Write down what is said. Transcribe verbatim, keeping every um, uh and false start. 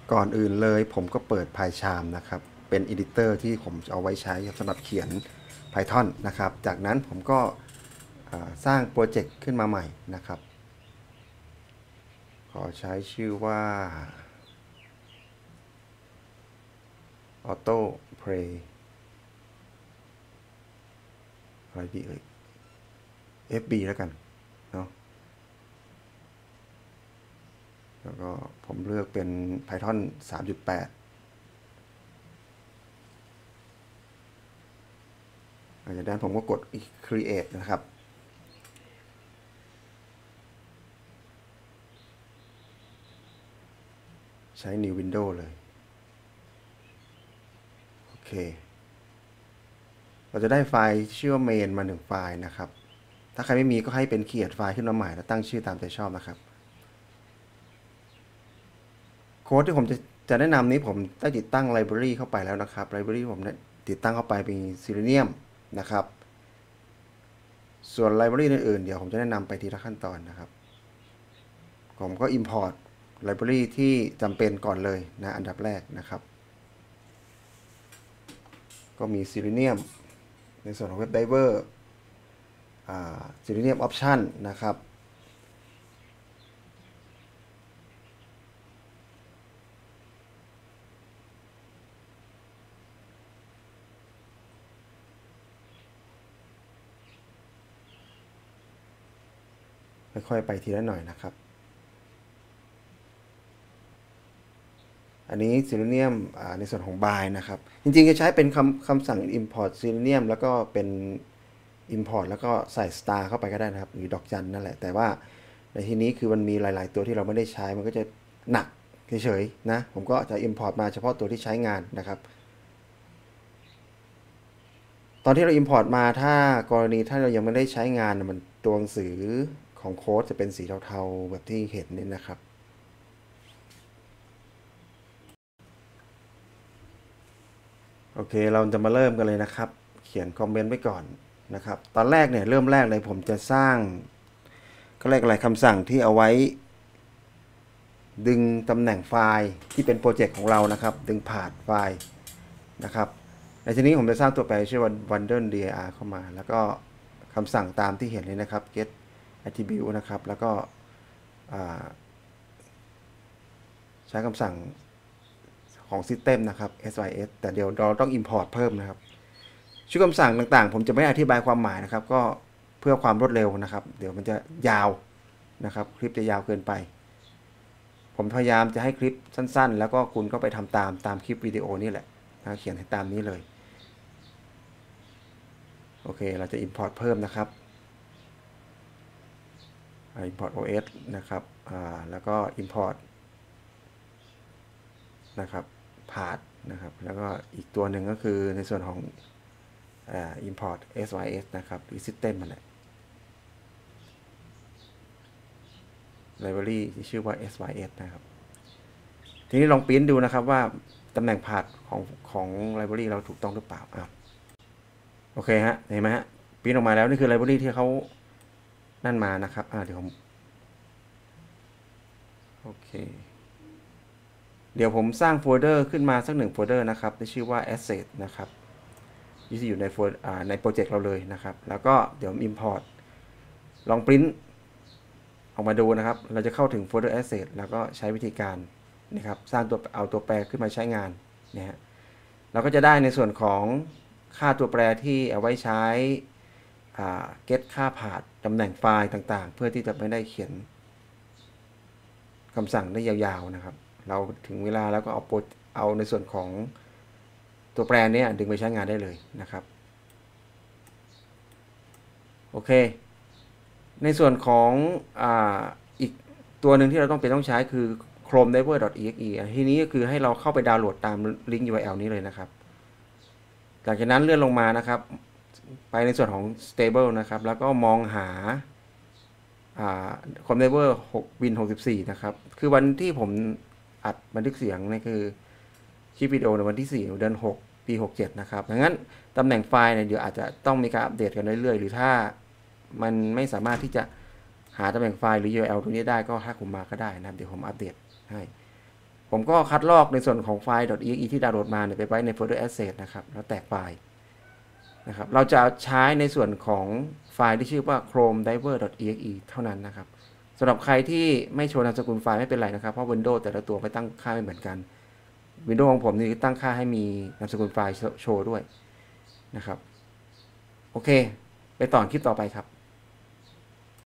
ก่อนอื่นเลยผมก็เปิด PyCharm นะครับเป็นอีดิเตอร์ที่ผมเอาไว้ใช้สำหรับเขียน Python นะครับจากนั้นผมก็สร้างโปรเจกต์ขึ้นมาใหม่นะครับขอใช้ชื่อว่า Auto Play อะไรดีเอ่ย เอฟ บี แล้วกันเนาะแล้วก็ผมเลือกเป็น Python สามจุดแปด หลังจากนั้นผมก็กด create นะครับใช้ new window เลยโอเคเราจะได้ไฟล์ชื่อว่า main มาหนึ่งไฟล์นะครับถ้าใครไม่มีก็ให้เป็น create ไฟล์ขึ้นมาใหม่แล้วตั้งชื่อตามใจชอบนะครับโค้ดที่ผมจะจะแนะนำนี้ผมได้ติดตั้ง library เข้าไปแล้วนะครับ library ผมติดตั้งเข้าไปเป็น Selenium นะครับส่วน library อื่นๆเดี๋ยวผมจะแนะนำไปทีละขั้นตอนนะครับผมก็ import library ที่จำเป็นก่อนเลยนะอันดับแรกนะครับก็มี Selenium ในส่วนของ WebDriver Selenium Option นะครับค่อยๆไปทีละหน่อยนะครับอันนี้ Selenium ในส่วนของ bind นะครับจริงๆจะใช้เป็นคำคำสั่ง import Selenium แล้วก็เป็น import แล้วก็ใส่ star เข้าไปก็ได้นะครับหรือดอกจันนั่นแหละแต่ว่าในที่นี้คือมันมีหลายๆตัวที่เราไม่ได้ใช้มันก็จะหนักเฉยๆนะผมก็จะ import มาเฉพาะตัวที่ใช้งานนะครับตอนที่เรา import มาถ้ากรณีถ้าเรายังไม่ได้ใช้งานมันตัวหนังสือของโค้ดจะเป็นสีเทาๆแบบที่เห็นนี่นะครับโอเคเราจะมาเริ่มกันเลยนะครับเขียนคอมเมนต์ไว้ก่อนนะครับตอนแรกเนี่ยเริ่มแรกเลยผมจะสร้างก็เรียกอะไรคำสั่งที่เอาไว้ดึงตำแหน่งไฟล์ที่เป็นโปรเจกต์ของเรานะครับดึงผ่านไฟล์นะครับในที่นี้ผมจะสร้างตัวแปรชื่อว่า bundle dir เข้ามาแล้วก็คำสั่งตามที่เห็นเลยนะครับ get attribute นะครับแล้วก็ใช้คำสั่งของ system นะครับ sys แต่เดี๋ยวเราต้อง import เพิ่มนะครับชื่อคำสั่งต่างๆผมจะไม่อธิบายความหมายนะครับก็เพื่อความรวดเร็วนะครับเดี๋ยวมันจะยาวนะครับคลิปจะยาวเกินไปผมพยายามจะให้คลิปสั้นๆแล้วก็คุณก็ไปทำตามตามคลิปวิดีโอนี่แหละนะเขียนให้ตามนี้เลยโอเคเราจะ import เพิ่มนะครับ import โอ เอส นะครับแล้วก็ import นะครับ path นะครับแล้วก็อีกตัวหนึ่งก็คือในส่วนของ import sys นะครับหรือ system มันแหละ library ที่ชื่อว่า sys นะครับทีนี้ลองปริ้นดูนะครับว่าตำแหน่ง path ของของ library เราถูกต้องหรือเปล่าอ่ะโอเคฮะเห็นไหมฮะปริ้นออกมาแล้วนี่คือ library ที่เขานั่นมานะครับอ่ะเดี๋ยวผมโอเคเดี๋ยวผมสร้างโฟลเดอร์ขึ้นมาสักหนึ่งโฟลเดอร์นะครับที่ชื่อว่า asset นะครับที่อยู่ในโฟลในโปรเจกต์เราเลยนะครับแล้วก็เดี๋ยว import ลองปริ้นออกมาดูนะครับเราจะเข้าถึงโฟลเดอร์ asset แล้วก็ใช้วิธีการนะครับสร้างตัวเอาตัวแปรขึ้นมาใช้งานนะฮะเราก็จะได้ในส่วนของค่าตัวแปรที่เอาไว้ใช้ get ค่าผ่านตำแหน่งไฟล์ต่างๆเพื่อที่จะไม่ได้เขียนคำสั่งได้ยาวๆนะครับเราถึงเวลาแล้วก็เอาเอาในส่วนของตัวแปรนี้ดึงไปใช้งานได้เลยนะครับโอเคในส่วนของอ่าอีกตัวหนึ่งที่เราต้องเป็นต้องใช้คือ chromediver.exe ทีนี้ก็คือให้เราเข้าไปดาวน์โหลดตามลิงก์ ยู อาร์ แอล นี้เลยนะครับหลังจากนั้นเลื่อนลงมานะครับไปในส่วนของ stable นะครับแล้วก็มองหาChromediver วิน หกสิบสี่ นะครับคือวันที่ผมอัดบันทึกเสียงนี่คือคลิปวิดีโอในวันที่สี่เดือนหกปีหกเจ็ดนะครับดังนั้นตำแหน่งไฟล์เนี่ยเดี๋ยวอาจจะต้องมีการอัปเดตกันเรื่อยๆหรือถ้ามันไม่สามารถที่จะหาตำแหน่งไฟล์หรือ ยู อาร์ แอล ตรงนี้ได้ก็ทักผมมาก็ได้นะครับเดี๋ยวผมอัปเดตให้ผมก็คัดลอกในส่วนของไฟล์ .exe ที่ดาวน์โหลดมาเนี่ยไปไว้ในโฟลเดอร์ asset นะครับแล้วแตกไฟล์นะครับเราจะใช้ในส่วนของไฟล์ที่ชื่อว่า chrome diver .exe เท่านั้นนะครับสำหรับใครที่ไม่โชว์นามสกุลไฟล์ไม่เป็นไรนะครับเพราะ Windows แต่ละตัวไม่ตั้งค่าไม่เหมือนกัน Windows ของผมนี่ตั้งค่าให้มีนามสกุลไฟล์โชว์ด้วยนะครับโอเคไปต่อคลิปต่อไปครับ